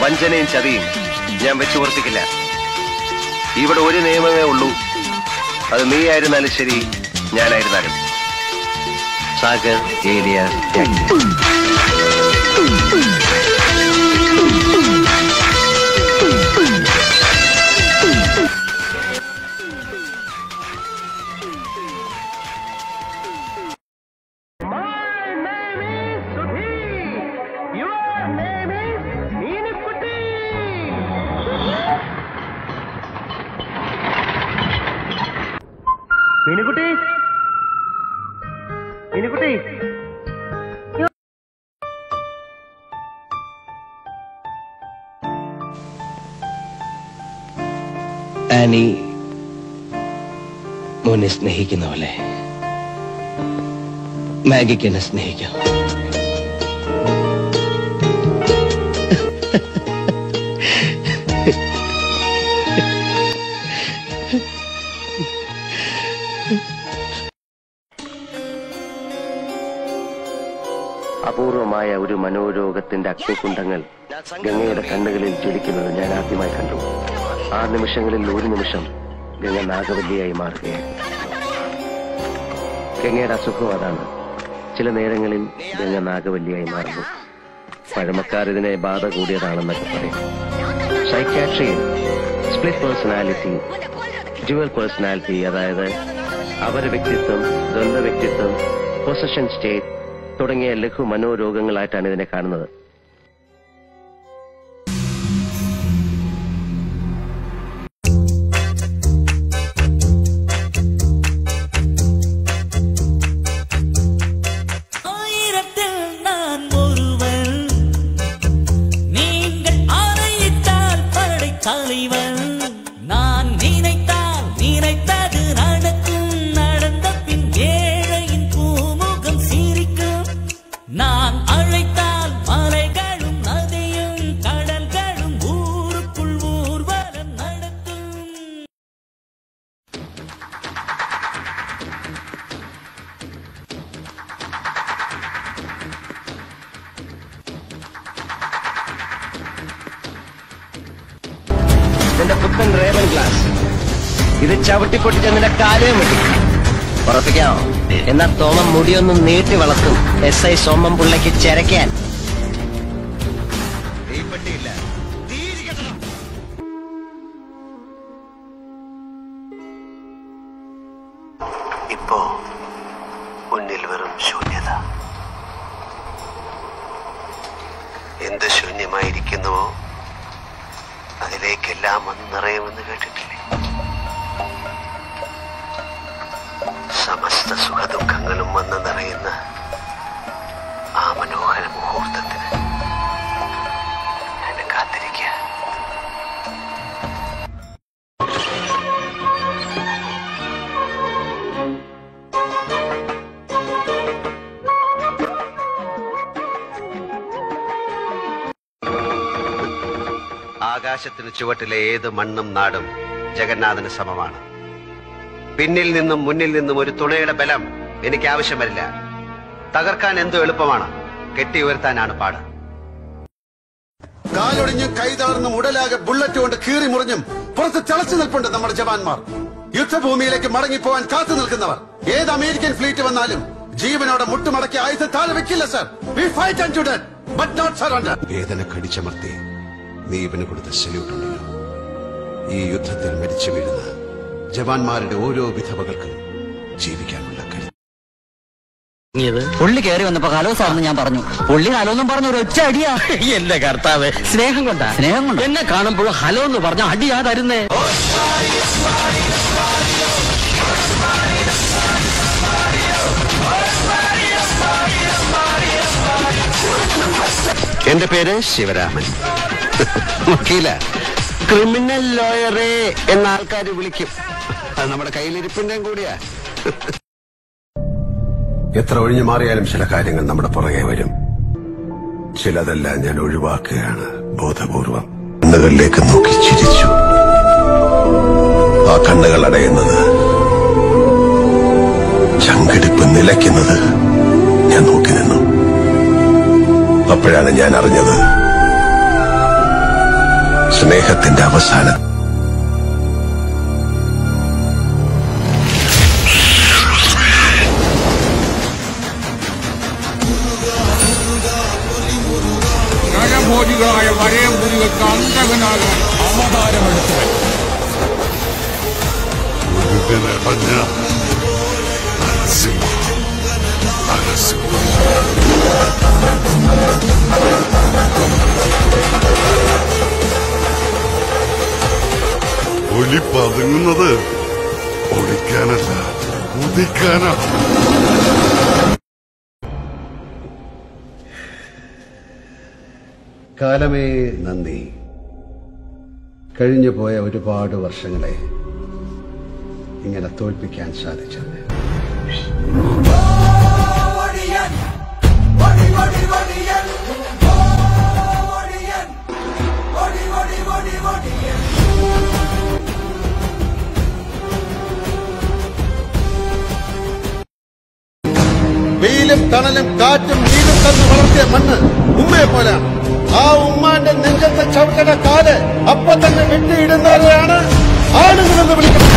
വഞ്ചനയും ചതിയും ഞാൻ വെച്ചു പൊറപ്പിക്കില്ല. ഇവിടെ ഒരു നിയമമേ ഉള്ളൂ. അത് നീ ആയിരുന്നാലും ശരി, ഞാനായിരുന്നാലും. സാഗർ ഏരിയ മീനുകുട്ടി, മീനുകുട്ടി, ആനി മോനെ സ്നേഹിക്കുന്ന പോലെ മാഗിക്ക് എന്നെ സ്നേഹിക്കാം. അപൂർവമായ ഒരു മനോരോഗത്തിന്റെ അഗ്നികുണ്ഡങ്ങൾ ഗംഗയുടെ കണ്ണുകളിൽ ജ്വലിക്കുന്നത് ഞാൻ ആദ്യമായി കണ്ടു. ആ നിമിഷങ്ങളിൽ ഒരു നിമിഷം ഗംഗ നാഗവല്ലിയായി മാറുകയായിരുന്നു. ഗംഗയുടെ അസുഖം അതാണ്. ചില നേരങ്ങളിൽ ഗംഗ നാഗവല്ലിയായി മാറുന്നു. പഴമക്കാർ ഇതിനെ ബാധ കൂടിയതാണെന്നൊക്കെ പറയും. സൈക്യാട്രിയിൽ സ്പ്ലിറ്റ് പേഴ്സണാലിറ്റി, ഡ്യുവൽ പേഴ്സണാലിറ്റി, അതായത് അപര വ്യക്തിത്വം, ദ്വന്ദ്വ വ്യക്തിത്വം, പൊസഷൻ സ്റ്റേറ്റ് തുടങ്ങിയ ലഘു മനോരോഗങ്ങളായിട്ടാണ് ഇതിനെ കാണുന്നത്. നിന്റെ പുത്തൻ റേവൻ ഗ്ലാസ് ഇത് ചവിട്ടിപ്പൊട്ടിച്ച് നിന്റെ കാലയും മതി. ഉറപ്പിക്കാമോ? എന്നാ തോമം മുടിയൊന്നും നീട്ടി വളർത്തും. SI സോമം പിള്ളയ്ക്ക് ചെരക്കാൻ. ഇപ്പോ മുന്നിൽ വെറും ശൂന്യത. എന്ത് ശൂന്യമായിരിക്കുന്നുവോ അതിലേക്കെല്ലാം വന്ന് നിറയുമെന്ന് കേട്ടിട്ടില്ലേ? സമസ്ത സുഖദുഃഖങ്ങളും വന്ന് നിറയുന്ന ആ മനോഹര മുഹൂർത്തത്തിന് ഞാൻ കാത്തിരിക്കുക. ആകാശത്തിന് ചുവട്ടിലെ ഏത് മണ്ണും നാടും ജഗന്നാഥന് സമമാണ്. പിന്നിൽ നിന്നും മുന്നിൽ നിന്നും ഒരു തുണയുടെ ബലം എനിക്ക് ആവശ്യം വരില്ല. തകർക്കാൻ എന്തോ എളുപ്പമാണ്, കെട്ടി ഉയർത്താനാണ് പാട്. കാലൊടിഞ്ഞും കൈതളർന്നും ഉടലാകെ ബുള്ളറ്റ് കൊണ്ട് കീറി മുറിഞ്ഞും പുറത്ത് തിളച്ചു നിൽപ്പുണ്ട് നമ്മുടെ ജവാന്മാർ. യുദ്ധഭൂമിയിലേക്ക് മടങ്ങിപ്പോവാൻ കാത്തു നിൽക്കുന്നവർ. ഏത് അമേരിക്കൻ ഫ്ലീറ്റ് വന്നാലും ജീവനോടെ മുട്ടുമടക്കി ആയുധം താഴെ വെക്കില്ല sir. We fight unto death, but not surrender. വേദന കടിച്ചമർത്തി നീ ഇവന് കൊടുത്ത സല്യൂട്ട് ഉണ്ടല്ലോ. ഈ യുദ്ധത്തിൽ മരിച്ചു വീഴുന്ന ജവാന്മാരുടെ ഓരോ വിധവകൾക്കും ജീവിക്കാനുള്ള കരുത്ത്. പുള്ളി കയറി വന്നപ്പോ ഹലോ സാറിന് ഞാൻ പറഞ്ഞു. പുള്ളി ഹലോ എന്നും പറഞ്ഞ ഒരു ഒറ്റ അടിയാ. എന്റെ കർത്താവ്, സ്നേഹം കൊണ്ടാ. സ്നേഹം കൊണ്ട് എന്നെ കാണുമ്പോഴും ഹലോ എന്ന് പറഞ്ഞ അടിയാ തരുന്നേ. എന്റെ പേര് ശിവരാമൻ. വക്കീല, ക്രിമിനൽ ലോയറെ എന്ന ആൾക്കാർ വിളിക്കും. അത് നമ്മുടെ കയ്യിലിരിപ്പിന്റെയും കൂടിയാ. എത്ര ഒഴിഞ്ഞു മാറിയാലും ചില കാര്യങ്ങൾ നമ്മുടെ പുറകെ വരും. ചിലതെല്ലാം ഞാൻ ഒഴിവാക്കുകയാണ് ബോധപൂർവം. കണ്ണുകളിലേക്ക് നോക്കി ചിരിച്ചു. ആ കണ്ണുകൾ അടയുന്നത്, ചങ്കിടിപ്പ് നിലയ്ക്കുന്നത് ഞാൻ നോക്കി നിന്നു. അപ്പോഴാണ് ഞാൻ അറിഞ്ഞത് സ്നേഹത്തിന്റെ അവസാനം. നരഭോജികളായ വരയംപുരികൾക്ക് അന്തകനാകാൻ അവതാരമെടുത്തവൻ. ഒലി പതുങ്ങുന്നത് ഒളിക്കാനല്ല, ഉദിക്കാനാണ്. കാലമേ നന്ദി. കഴിഞ്ഞു പോയ ഒരുപാട് വർഷങ്ങളെ ഇങ്ങനെ തോൽപ്പിക്കാൻ സാധിച്ചത്. വെയിലും തണലും കാറ്റും നീരും തന്ന് വളർത്തിയ മണ്ണ് ഉമ്മയെ പോലെയാണ്. ആ ഉമ്മാന്റെ നെഞ്ചത്തെ ചവിട്ടയുടെ കാല് അപ്പൊ തന്നെ വെട്ടിയിടുന്നവരെയാണ് ആണുങ്ങളെന്ന് വിളിക്കുന്നത്.